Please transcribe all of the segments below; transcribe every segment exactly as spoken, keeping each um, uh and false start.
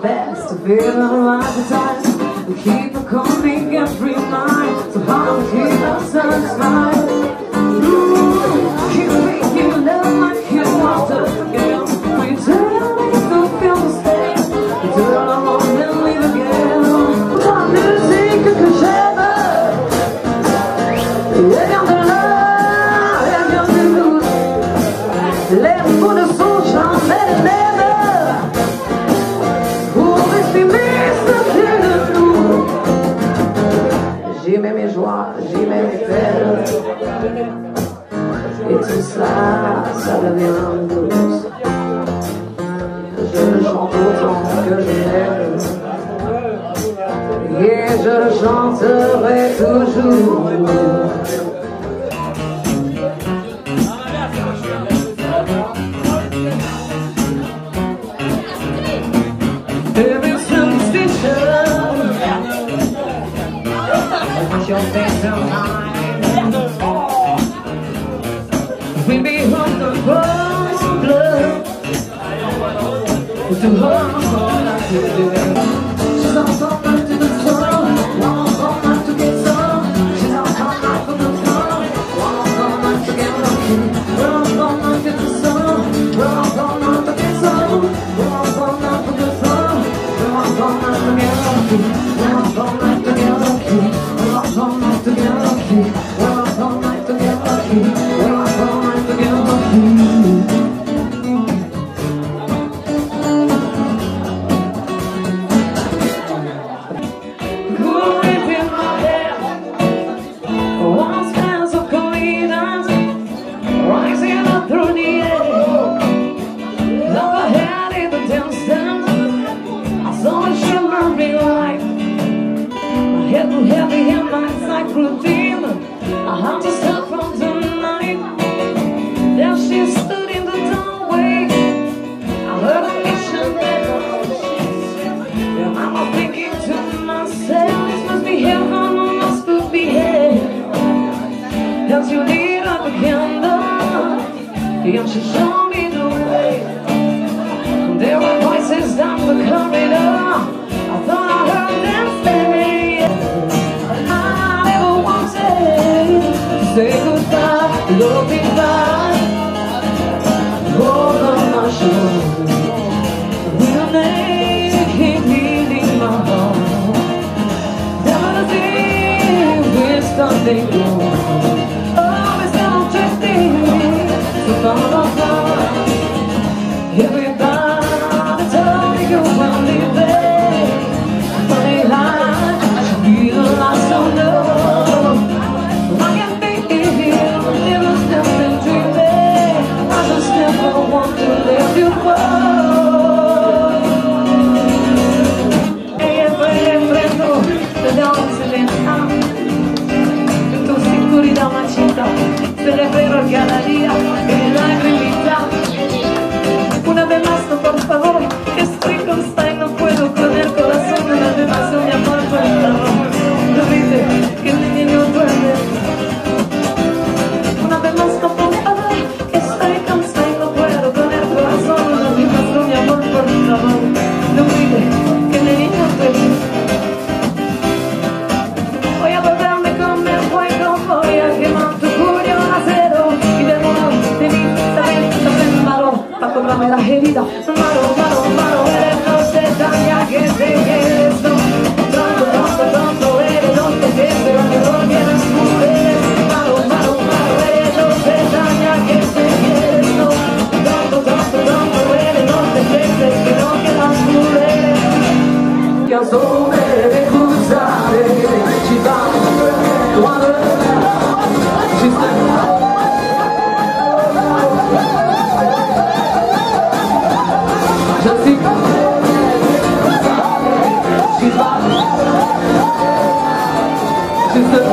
best to feel alive the time. We keep on calling every night, so how we keep ourselves alive. Keep making love like you want to forget. Pretending to feel the same, turn around and leave again. Tant de musique que j'aime, elle vient de là, elle vient de nous. Les mots ne sont jamais les mêmes pour exprimer ce qu'est de nous. J'y mets mes joies, j'y mets mes peines, et tout ça, ça devient douce. Je chante autant que je l'aime, et je chanterai toujours. Every superstition, put your face in mine. We behold the first blood to her all I could do. She's on so much to the soul, one so much to get some. She's on so much for the sun, one so much to get lucky. We're on so much to the sun, we're on so much to get some. We're on so much for the sun, we're on so much to get lucky. We're on so much to get lucky. We're on so much to get lucky. We're on so much to get lucky. We're on so much to get lucky. Heavy in my psych routine, I have to start from tonight. There she stood in the doorway, I heard a mission there. And I was thinking to myself, this must be heaven, I must be here. As you lit up a candle, and she showed me the way. There were voices down the corridor, I thought I heard them say, say goodbye, love me back. Hold on my shoulder, we'll make it really my heart. Never the day we're starting to oh, it's not drifting so far apart. Everybody told me you will leave there. Funny how I should realize so low. Celebro cada día en la realidad. Una vez más, no, por favor, estoy constante y no puedo con el corazón. Una vez más, mi amor, por favor, no dice que el niño duerme. Una vez más, no, por favor, estoy constante y no puedo con el corazón. Una vez más, mi amor, por favor, no dice que el niño duerme. Voy a volverme con el fuego, voy a quemar tu cuello acero y de nuevo de mí también te malo para cobrarme las heridas. Malo, malo, malo, eres no se daña que te quedes no. Pronto, pronto, pronto eres no te quedes pero que no quieres tú eres. Malo, malo, malo, eres no se daña que te quedes no. Pronto, pronto, pronto eres no te quedes que no quieras tú eres. Que asome de cruzare ci va quando ci sta. Just see she's back. She's the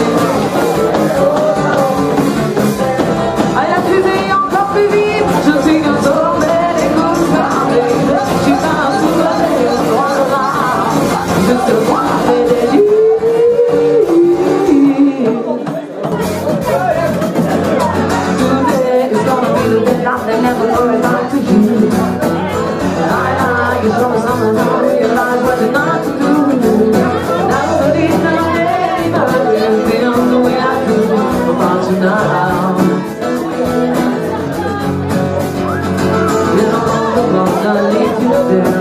I have to say on top of it. Just see you so many good times. She's not so bad. Just a one that you. Today is gonna be the day that they never go back to you. I, I, you show me something. I need you there.